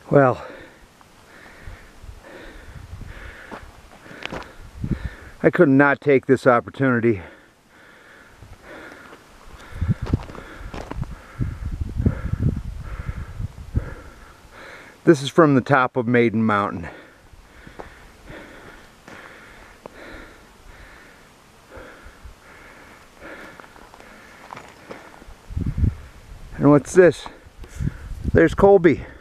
Well, I could not take this opportunity. This is from the top of Maiden Mountain. And what's this? There's Colby.